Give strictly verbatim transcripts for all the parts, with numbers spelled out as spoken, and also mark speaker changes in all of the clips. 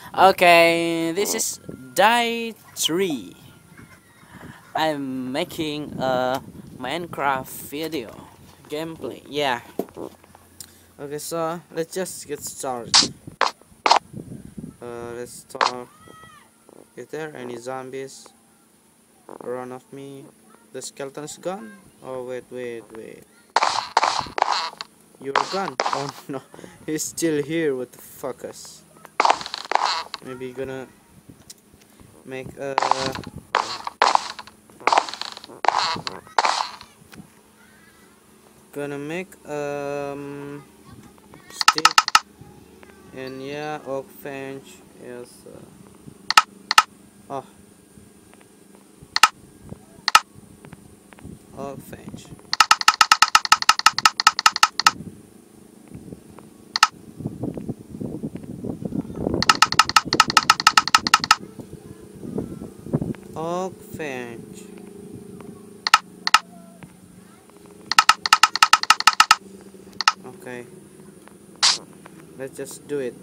Speaker 1: Okay, this is day three. I'm making a Minecraft video gameplay. Yeah. Okay, so let's just get started. Uh, let's start. Is there any zombies around of me? The skeleton's gone? Oh wait, wait, wait. You're gone? Oh no, he's still here. What the fuckers? Maybe gonna make a. Gonna make um stick. And yeah, oak finch is uh, oh, oak finch. Oak finch. Okay, let's just do it.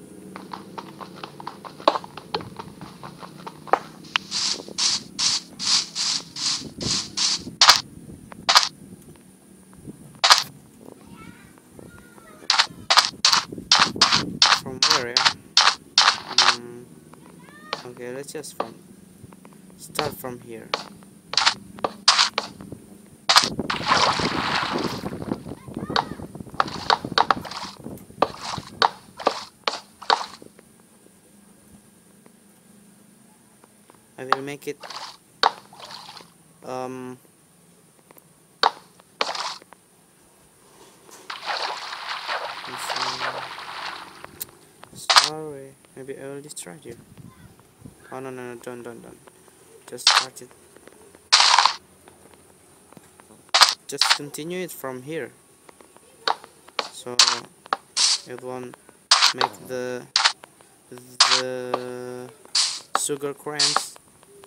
Speaker 1: From where? Yeah? Mm, okay, let's just from start from here. I will make it um sorry, maybe I will destroy you. Oh no no no, don't don't don't. Just start it. Just continue it from here. So it won't make the the sugar cramps.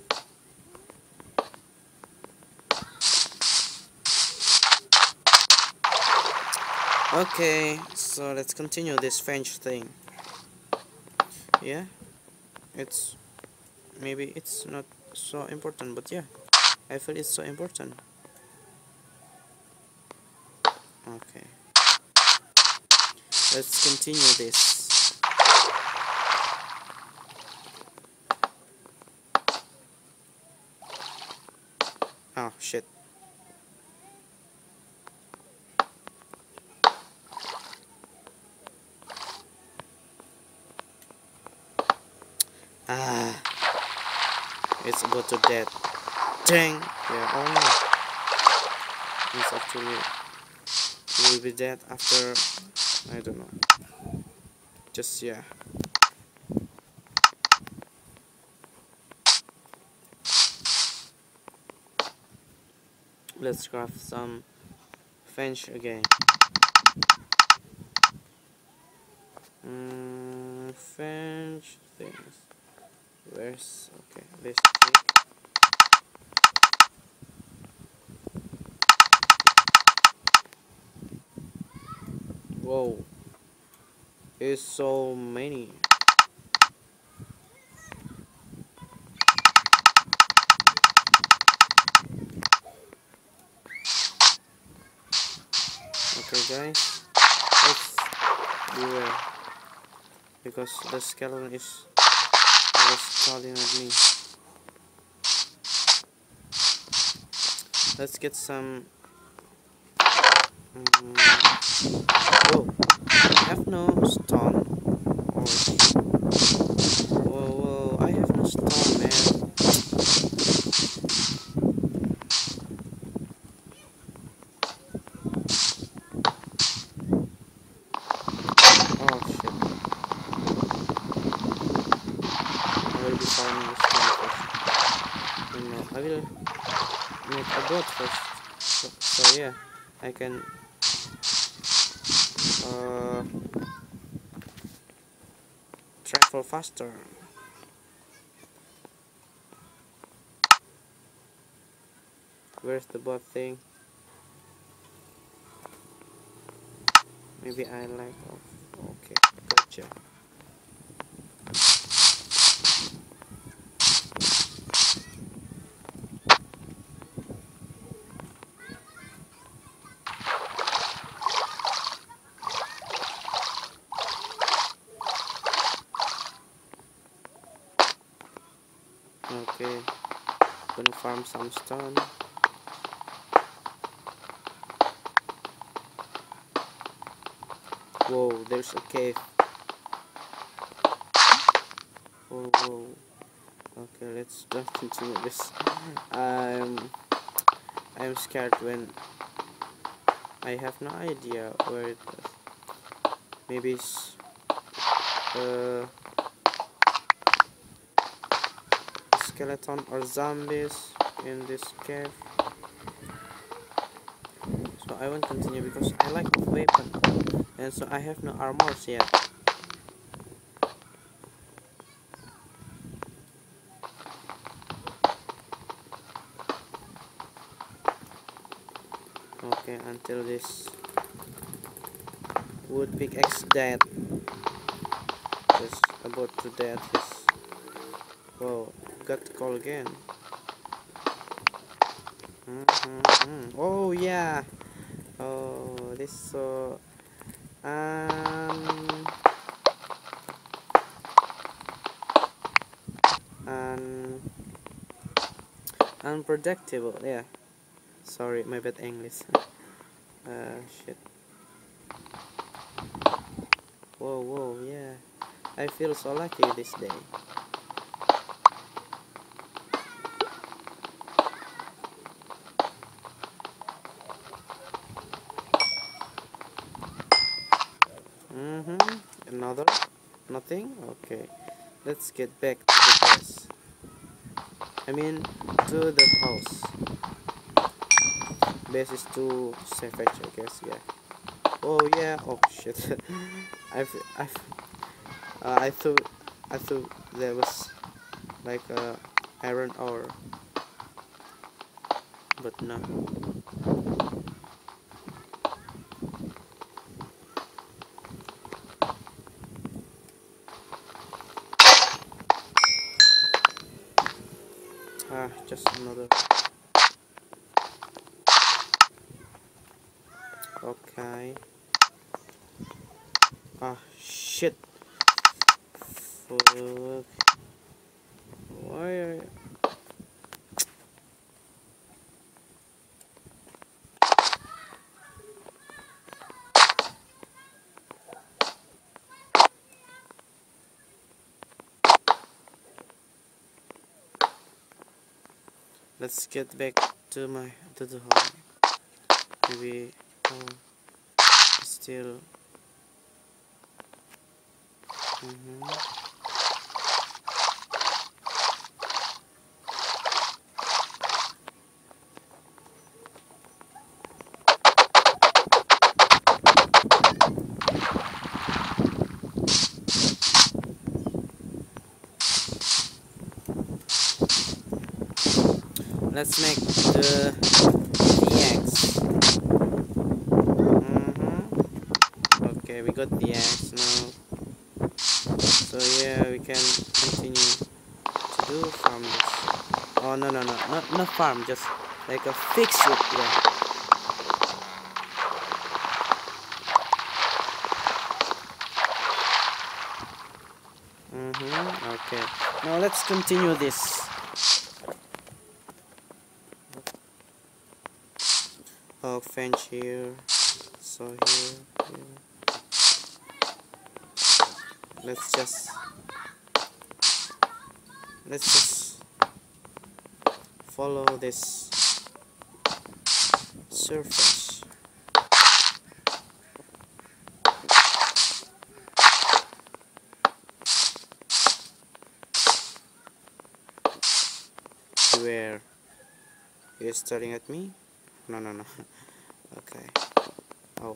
Speaker 1: Okay, so let's continue this French thing. Yeah, it's maybe it's not so important, but yeah, I feel it's so important. Okay, let's continue this. Oh shit. Ah, it's about to death. Dang. Yeah, oh no. It's actually will be dead after, I don't know. Just yeah. Let's craft some fence again. Mm, fence things. Where's okay? Let's take. Whoa, it's so many. Okay, guys, let's beware because the skeleton is always calling at me. Let's get some. Um, whoa, I have no stone. Oh, whoa, whoa, I have no stone, man. Oh shit. I will be farming this stone first. And, uh, I will make a boat first. So, so yeah, I can uh, travel faster. Where's the boat thing? Maybe I like off. Okay, gotcha. farm some stone. Whoa, there's a cave. Whoa, whoa. Okay, let's not continue this. I'm I'm scared when I have no idea where it is. Maybe it's uh, skeleton or zombies in this cave. So I won't continue because I like weapon, and so I have no armors yet. Okay, until this wood pickaxe dead. Just about to death. Is whoa, got to call again. Mm -hmm -hmm. Oh yeah. Oh, this so um un unpredictable. Yeah. Sorry, my bad English. uh, shit. Whoa, whoa, yeah. I feel so lucky this day. Mm-hmm. Another? Nothing? Okay. Let's get back to the base. I mean, to the house. Base is too savage, I guess, yeah. Oh, yeah. Oh, shit. I've, I've, uh, I thought, I thought there was like a iron ore, but no. Ah, just another. Okay. Ah, shit. Fuck. Why are you... Let's get back to my to the home. Maybe home still. Mm-hmm. Let's make the the axe. Mm-hmm. Okay, we got the axe now. So yeah, we can continue to do farm this. Oh no no no, not not farm, just like a fix it. Yeah. Mm-hmm. Okay. Now let's continue this. Oh, fence here. So here, here. Let's just let's just follow this surface. Where? You're staring at me? No, no, no. Okay. Oh.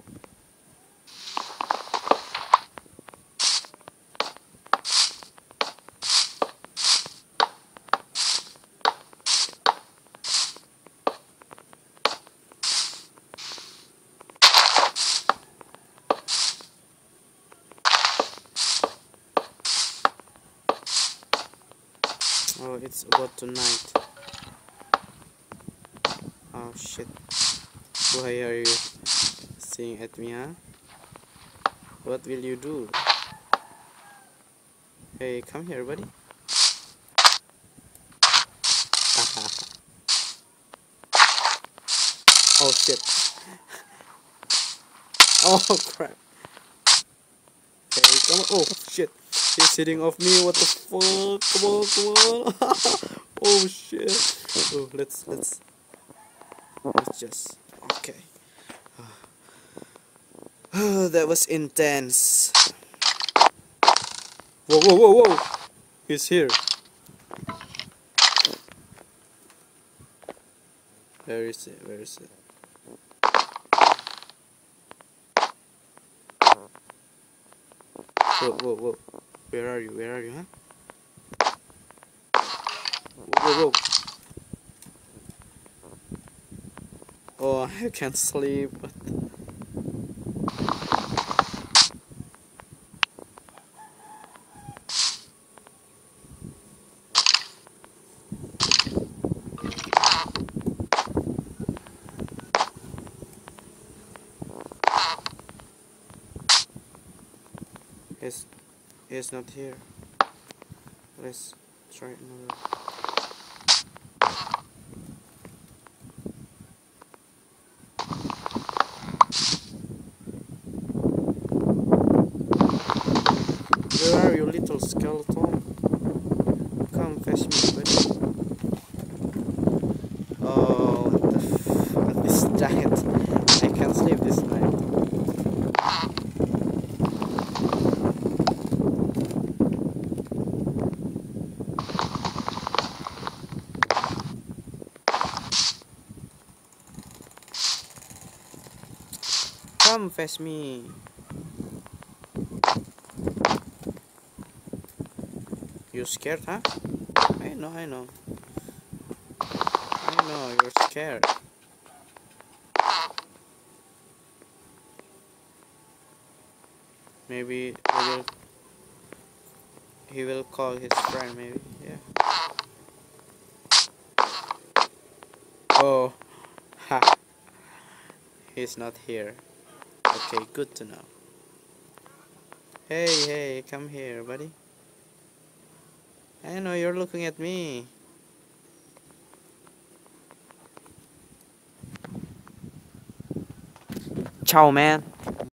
Speaker 1: Oh, it's about tonight. Oh shit. Why are you staring at me, huh? What will you do? Hey, come here, buddy. Oh shit. Oh crap. Okay, come on. Oh shit. He's hitting off me. What the fuck? Come on, come on. Oh shit. Oh, let's let's let's just. Okay. That was intense. Whoa, whoa, whoa, whoa. He's here. Where is it? Where is it? Whoa, whoa, whoa. Where are you? Where are you, huh? Whoa, whoa, whoa. Oh, I can't sleep. He's, he's not here. Let's try another. Where are you, little skeleton? Come fetch me, buddy. Oh, what the fuck? This giant. I can't sleep this night. Come fetch me. You scared, huh? I know, I know. I know, you're scared. Maybe he will, he will call his friend, maybe, yeah. Oh, ha. He's not here. Okay, good to know. Hey, hey, come here, buddy. I know you're looking at me. Ciao, man.